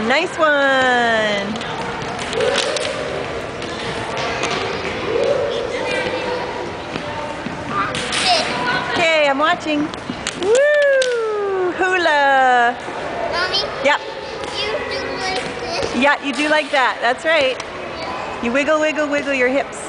Nice one. Okay, I'm watching. Woo! Hula. Mommy? Yep. You do like this? Yeah, you do like that. That's right. You wiggle, wiggle, wiggle your hips.